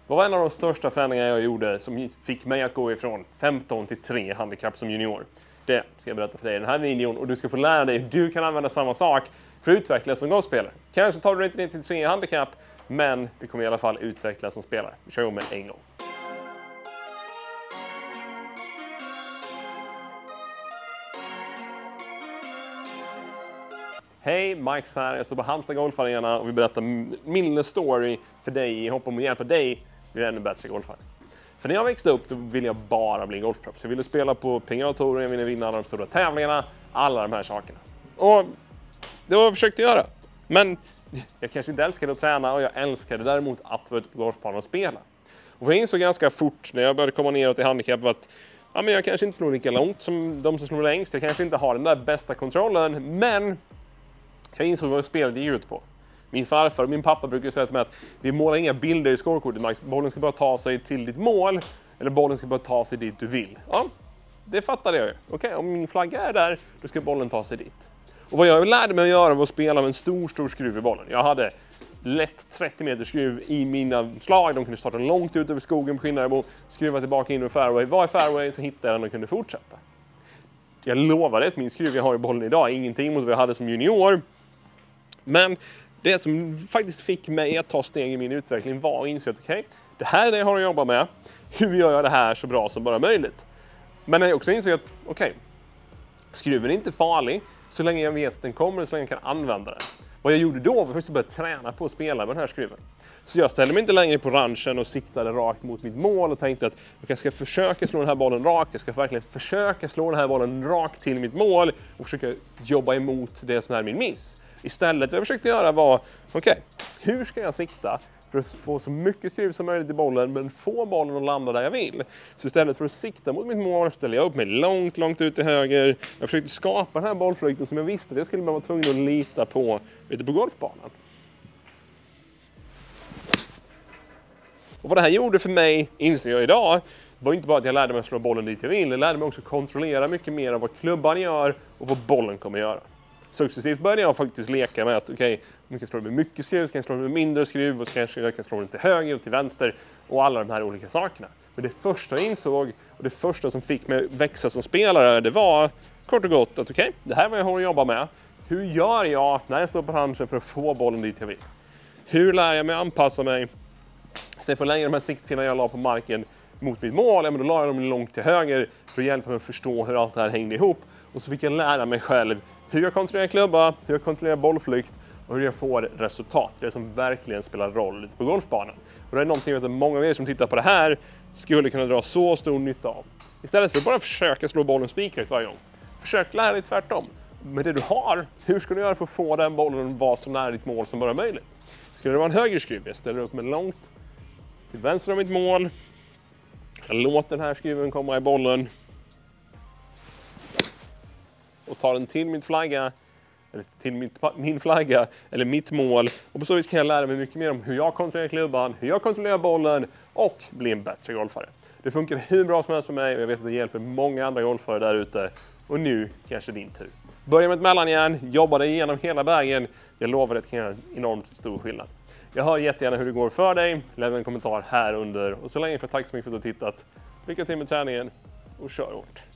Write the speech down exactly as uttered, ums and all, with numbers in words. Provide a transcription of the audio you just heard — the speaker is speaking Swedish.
var en av de största förändringarna jag gjorde som fick mig att gå ifrån femton till tre handikapp som junior. Det ska jag berätta för dig i den här videon och du ska få lära dig hur du kan använda samma sak för att utvecklas som golfspelare. Kanske tar du inte ner till tre handikapp, men du kommer i alla fall utvecklas som spelare. Vi kör om med en gång. Hej, Mike här. Jag står på Halmstad Golfarena och vi berättar min story för dig i hopp om att hjälpa dig bli ännu bättre golfare. För när jag växte upp då ville jag bara bli golfproff. Så jag ville spela på P G A-touren, jag ville vinna alla de stora tävlingarna, alla de här sakerna. Och det var vad jag försökte göra. Men jag kanske inte älskade att träna och jag älskade däremot att vara ute på golfbanan och spela. Och jag insåg ganska fort när jag började komma neråt i handikapp att ja, men jag kanske inte slår lika långt som de som slår längst. Jag kanske inte har den där bästa kontrollen, men jag insåg vad spelet gick ut på. Min farfar och min pappa brukar säga till mig att vi målar inga bilder i scorekortet, Max. Bollen ska bara ta sig till ditt mål, eller bollen ska bara ta sig dit du vill. Ja, det fattade jag ju. Okej, okay, om min flagga är där, då ska bollen ta sig dit. Och vad jag lärde mig att göra var att spela med en stor, stor skruv i bollen. Jag hade lätt trettio meter skruv i mina slag. De kunde starta långt ut över skogen på Skinnarbo, skruva tillbaka in i fairway. Var i fairway så hittade jag den och kunde fortsätta. Jag lovade att min skruv jag har i bollen idag är ingenting mot vad jag hade som junior. Men det som faktiskt fick mig att ta steg i min utveckling var att inse att okej, okay, det här är det jag har att jobba med. Hur gör jag det här så bra som bara möjligt? Men jag också insåg att okej, okay, skruven är inte farlig så länge jag vet att den kommer och så länge jag kan använda den. Vad jag gjorde då var faktiskt att börja träna på att spela med den här skruven. Så jag ställde mig inte längre på ranchen och siktade rakt mot mitt mål och tänkte att jag ska försöka slå den här bollen rakt. Jag ska verkligen försöka slå den här bollen rakt till mitt mål och försöka jobba emot det som är min miss. Istället vad jag försökte göra var, okej, okay, hur ska jag sikta för att få så mycket skruv som möjligt i bollen men få bollen att landa där jag vill. Så istället för att sikta mot mitt mål ställer jag upp mig långt, långt ut till höger. Jag försökte skapa den här bollflöjten som jag visste att jag skulle vara tvungen att lita på ute på golfbanan. Och vad det här gjorde för mig, inser jag idag, var inte bara att jag lärde mig att slå bollen dit jag vill. Jag lärde mig också kontrollera mycket mer av vad klubban gör och vad bollen kommer göra. Successivt började jag faktiskt leka med att okej, okay, om jag kan slå med mycket skruv, så kan jag slå med mindre skruv och så kanske jag kan slå den till höger och till vänster och alla de här olika sakerna. Men det första jag insåg och det första som fick mig växa som spelare, det var kort och gott att okej, okay, det här är vad jag har att jobba med. Hur gör jag när jag står på ranchen för att få bollen dit jag vill? Hur lär jag mig att anpassa mig? Så jag får längre de här siktpinnarna jag la på marken mot mitt mål, ja, men då la jag dem långt till höger för att hjälpa mig att förstå hur allt det här hängde ihop. Och så fick jag lära mig själv hur jag kontrollerar klubba, hur jag kontrollerar bollflykt och hur jag får resultat. Det som verkligen spelar roll på golfbanan. Och det är någonting att många av er som tittar på det här skulle kunna dra så stor nytta av. Istället för att bara försöka slå bollen spikrätt varje gång. Försök lära dig tvärtom. Med det du har, hur ska du göra för att få den bollen att vara så nära ditt mål som bara möjligt? Skulle det vara en högerskruv, jag ställer upp mig långt till vänster om mitt mål. Jag låter den här skruven komma i bollen. Och tar den till min flagga, eller till mitt, min flagga, eller mitt mål. Och på så vis kan jag lära mig mycket mer om hur jag kontrollerar klubban, hur jag kontrollerar bollen och bli en bättre golfare. Det funkar hur bra som helst för mig och jag vet att det hjälper många andra golfare där ute. Och nu kanske din tur. Börja med ett mellanjärn, jobba dig igenom hela vägen. Jag lovar att det kan göra en enormt stor skillnad. Jag hör jättegärna hur det går för dig. Lämna en kommentar här under. Och så länge för tack så mycket för att du har tittat. Lycka till med träningen och kör hårt.